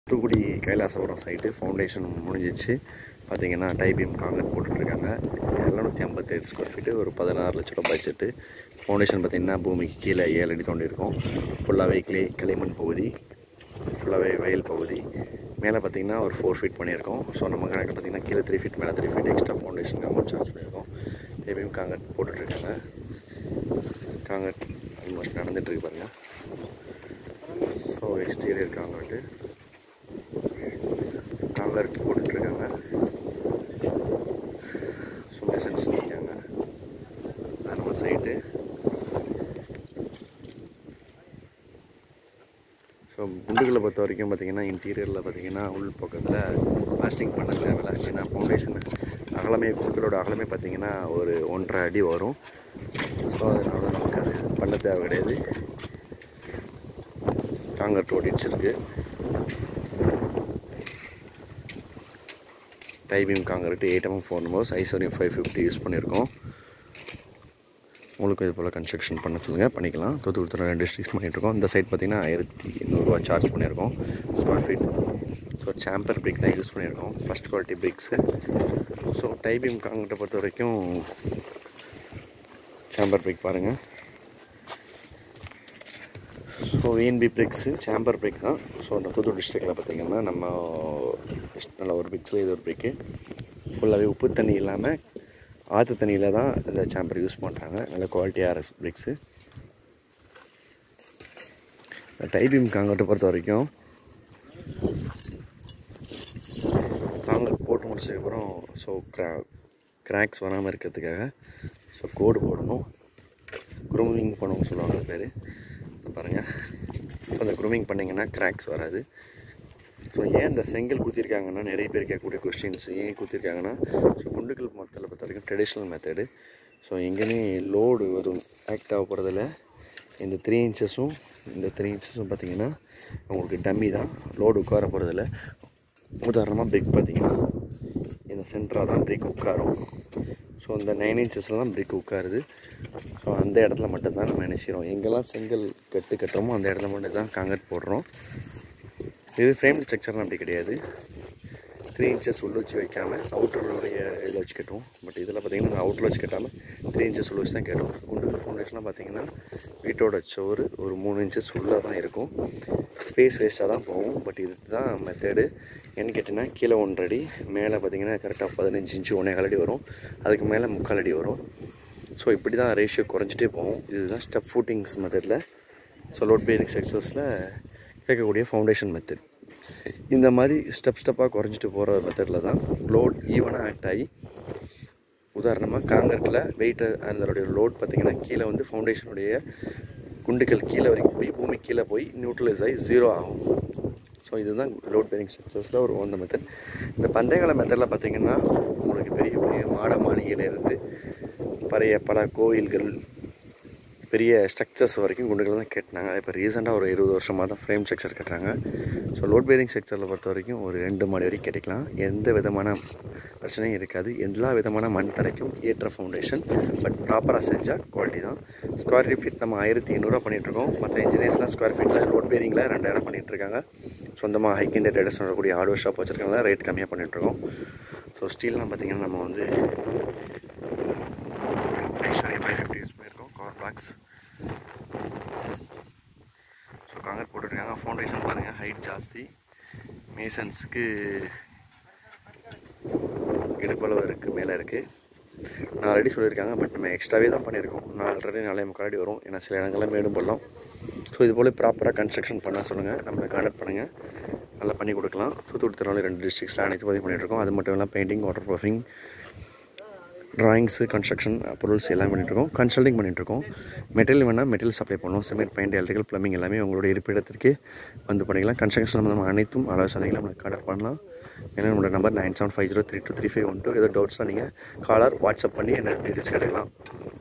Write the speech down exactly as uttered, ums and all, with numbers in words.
Thoothukudi Kailasapuram site foundation முடிஞ்சிச்சு. பார்த்தீங்கன்னா டைபீம் concrete போட்டுட்ருக்காங்க. எழுநூற்றி ஐம்பத்தேழு ஸ்கொயர் ஃபீட்டு, ஒரு பதினாறு லட்ச ரூபா பட்ஜெட்டு. ஃபவுண்டேஷன் பார்த்திங்கன்னா பூமிக்கு கீழே ஏழு அடி தோண்டி இருக்கும். ஃபுல்லாகவே கிளே களிமண் பகுதி, ஃபுல்லாகவே வயல் பகுதி. மேலே பார்த்திங்கன்னா ஒரு ஃபோர் ஃபீட் பண்ணியிருக்கோம். ஸோ நம்ம கணக்கு பார்த்திங்கன்னா கீழே த்ரீ ஃபீட் மேலே three feet extra foundation amount charge பண்ணியிருக்கோம். டைபீம் காங்கிரீட் போட்டுட்ருக்காங்க. காங்கிரீட் ஆல்மோஸ்ட் நடந்துகிட்ருக்கு பாருங்கள். ஸோ எக்ஸ்டீரியர் காங்கிரீட்டு காங்கிரீட் போட்டுட்ருக்காங்க. ஸோ மெசன்ஸ் நிற்காங்க. அது நம்ம சைட்டு. ஸோ குண்டுகளை பொறுத்த வரைக்கும் பார்த்திங்கன்னா இன்டீரியரில் பார்த்திங்கன்னா உள் பக்கத்தில் பிளாஸ்டிங் பண்ண தேவையில்லை. ஏன்னா ஃபவுண்டேஷன் அகலமே குண்டுகளோட அகலமே பார்த்திங்கன்னா ஒரு ஒன்றரை அடி வரும். ஸோ அதனால நமக்கு அது பண்ண தேவை கிடையாது. காங்கிரீட் ஓடிச்சிருக்கு. Tie beam concrete eight MM four numbers ஐசோரியம் ஃபைவ் ஃபிஃப்டி யூஸ் பண்ணியிருக்கோம். உங்களுக்கு இது போல் கன்ஸ்ட்ரக்ஷன் பண்ண சொல்லுங்கள், பண்ணிக்கலாம். தூத்துக்குடி ரெண்டு டிஸ்ட்ரிக்ஸ் பண்ணிகிட்ருக்கோம். இந்த சைட் பார்த்திங்கன்னா ஆயிரத்தி எண்ணூறுரூவா சார்ஜ் பண்ணியிருக்கோம் square feet. So chamber brick தான் யூஸ் பண்ணியிருக்கோம், first quality bricks. So tie beam காங்கிரீட்டை பொறுத்த வரைக்கும் சாம்பர் பிரிக் பாருங்கள். So VNB bricks chamber brick தான். ஸோ இந்த தூத்துக்குடி டிஸ்ட்ரிக்டில் பார்த்திங்கன்னா நம்ம நல்ல ஒரு பிரிக்ஸில் இது ஒரு பிரிக்கு. ஃபுல்லாகவே உப்பு தண்ணி இல்லாமல் ஆற்று தண்ணியில் தான் இந்த சாம்பர் யூஸ் பண்ணுறாங்க. நல்ல குவாலிட்டியாக பிரிக்ஸு. டைபீம் காங்கிரீட்டை பொறுத்த வரைக்கும் காங்கிரீட் போட்டு முடிச்சதுக்கப்புறம் ஸோ க்ரா கிராக்ஸ் வராமல் இருக்கிறதுக்காக ஸோ கோடு போடணும். க்ரூமிங் பண்ணணும்னு சொல்லுவாங்க அது பேர். பாருங்கள், ஸோ அந்த க்ரூமிங் பண்ணிங்கன்னா கிராக்ஸ் வராது. ஸோ ஏன் இந்த செங்கல் குத்திருக்காங்கன்னா நிறைய பேர் கேட்கக்கூடிய கொஸ்டின்ஸ் ஏன் குத்திருக்காங்கன்னா, ஸோ குண்டுக்கல் மெத்தடில் பொறுத்த வரைக்கும் ட்ரெடிஷ்னல் மெத்தடு. ஸோ எங்கேயுமே லோடு வரும் ஆக்ட் ஆக போகிறதில்ல. இந்த த்ரீ இன்ச்சஸும் இந்த த்ரீ இன்ச்சஸும் பார்த்திங்கன்னா உங்களுக்கு டம்மி தான், லோடு உட்கார போகிறதில்ல. உதாரணமாக பிரிக் பார்த்திங்கன்னா இந்த சென்டராக தான் பிரிக் உட்காரும். ஸோ இந்த நைன் இன்ச்சஸ்லாம் பிரிக் உட்காருது. ஸோ அந்த இடத்துல மட்டும்தான் நம்ம நினைச்சிரோம். எங்கெல்லாம் செங்கல் கட்டு கட்டுறோமோ அந்த இடத்துல மட்டும் தான் காங்கிரீட் போடுறோம். இது ஃப்ரேம் ஸ்ட்ரக்சர்லாம் அப்படி கிடையாது. த்ரீ இன்ச்சஸ் உள்ள வச்சு வைக்காமல் அவுட்டருடைய இதில் வச்சு கட்டுவோம். பட் இதில் பார்த்திங்கன்னா அவுட்டரில் வச்சு கட்டாமல் த்ரீ இன்ச்சஸ் உள்ள வச்சு தான் கட்டுவோம். குண்டு ஃபவுண்டேஷன்லாம் பார்த்திங்கன்னா வீட்டோட சோறு ஒரு மூணு இன்ச்சஸ் உள்ளே தான் இருக்கும். ஸ்பேஸ் வேஸ்ட்டாக தான் போகும். பட் இது தான் மெத்தடு. என்ன கேட்டிங்கன்னா கீழே ஒன்றரை அடி, மேலே பார்த்திங்கன்னா கரெக்டாக பதினஞ்சு இன்ச்சு ஒன்றே கால் அடி வரும். அதுக்கு மேலே முக்கால் அடி வரும். ஸோ இப்படி தான் ரேஷியோ குறைஞ்சிட்டே போகும். இதுதான் ஸ்டெப் ஃபூட்டிங்ஸ் மெத்தடில். ஸோ லோட் பேரிங் ஸ்ட்ரக்சர்ஸில் கேட்கக்கூடிய ஃபவுண்டேஷன் மெத்தட். இந்த மாதிரி ஸ்டெப் ஸ்டெப்பாக குறைஞ்சிட்டு போகிற மெத்தடில் தான் லோட் ஈவனாக ஆக்ட் ஆகி, உதாரணமாக காங்கிரீட்டில் வெயிட்டு அதனுடைய லோட் பார்த்திங்கன்னா கீழே வந்து ஃபவுண்டேஷனுடைய குண்டுகள் கீழே வரைக்கும் போய் பூமி கீழே போய் நியூட்ரலைஸ் ஆகி ஜீரோ ஆகும். ஸோ இதுதான் லோட் பேரிங் ஸ்ட்ரக்சர்ஸில் ஒரு ஒன்ற மெத்தட். இந்த பந்தயகால மெத்தடில் பார்த்திங்கன்னா உங்களுக்கு பெரிய பெரிய மாட மாளிகையிலேருந்து பழைய பல கோயில்கள் பெரிய ஸ்ட்ரக்சர்ஸ் வரைக்கும் குண்டுகள் தான் கட்டினாங்க. இப்போ ரீசெண்டாக ஒரு இருபது வருஷமாக தான் ஃப்ரேம் ஸ்ட்ரக்சர் கட்டுறாங்க. ஸோ லோட் பேரிங் ஸ்ட்ரக்சரில் பொறுத்த வரைக்கும் ஒரு ரெண்டு மாடி வரைக்கும் கிடைக்கலாம். எந்த விதமான பிரச்சனையும் இருக்காது. எல்லா விதமான மண் தரைக்கும் ஏற்ற ஃபவுண்டேஷன். பட் ப்ராப்பராக செஞ்சால் குவாலிட்டி தான். ஸ்கொயர் ஃபீட் நம்ம ஆயிரத்தி எண்ணூறுவா பண்ணிகிட்ருக்கோம். மற்ற இன்ஜினியர்ஸ்லாம் ஸ்கொயர் ஃபீட்டில் லோட் பேரிங்கில் ரெண்டாயிரம் பண்ணிகிட்ருக்காங்க. சொந்தமாக ஹைக்கிங் ட்ரேடர்ஸ் சொல்லக்கூடிய ஹார்ட்வேர் ஷாப் வச்சுருக்காங்க, ரேட் கம்மியாக பண்ணிகிட்ருக்கோம். ஸோ ஸ்டீல்லாம் பார்த்திங்கன்னா நம்ம வந்து ஃபைவ் ஃபிஃப்டி யூஸ் பண்ணியிருக்கோம். Cover blocks. ஸோ காங்கிரீட் போட்டுருக்காங்க. ஃபவுண்டேஷன் பாருங்கள், ஹைட் ஜாஸ்தி. மேசன்ஸுக்கு இடுப்பளவு இருக்குது, மேலே இருக்குது. நாலு அடி சொல்லியிருக்காங்க. பட் நம்ம எக்ஸ்ட்ராவே தான் பண்ணியிருக்கோம். நாலரை நாலே முக்கால் அடி வரும். ஏன்னா சில இடங்களில் மேடும் பள்ளம். ஸோ இது போல் ப்ராப்பராக கன்ஸ்ட்ரக்ஷன் பண்ண சொல்லுங்கள், நம்மளை கான்டாக்ட் பண்ணுங்கள், நல்லா பண்ணி கொடுக்கலாம். தூத்துக்குடி திருநெல்வேலி ரெண்டு டிஸ்ட்ரிக்ஸில் அனைத்து பதிவு பண்ணிகிட்ருக்கோம். அது மட்டும் இல்லாமல் painting, water proofing, drawings, construction பொருள்ஸ் எல்லாம் பண்ணிகிட்ருக்கோம். கன்சல்டிங் பண்ணிகிட்ருக்கோம். மெட்டீரியல் வேணால் மெட்டீரியல் சப்ளை பண்ணுவோம். சிமெண்ட், பெயிண்ட், எலக்ட்ரிக்கல், ப்ளம்பிங் எல்லாமே உங்களுடைய இருப்பிடத்திற்கு வந்து பண்ணிக்கலாம். கன்ஸ்ட்ரக்ஷன் சம்மந்தமாக அனைத்தும் ஆலோசனைகளை நம்மளை கான்டாக்ட் பண்ணலாம். ஏன்னா நம்மளோட number nine seven five zero three two three five one two. ஏதோ டவுட்ஸ்னால் நீங்கள் காலர் வாட்ஸ்அப் பண்ணி என்ன டீட்டெயில்ஸ் கேட்டுக்கலாம்.